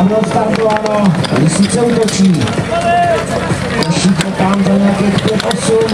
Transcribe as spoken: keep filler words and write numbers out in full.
Máme odstartováno, sice útočí. Košík tam za nějakých pět osm.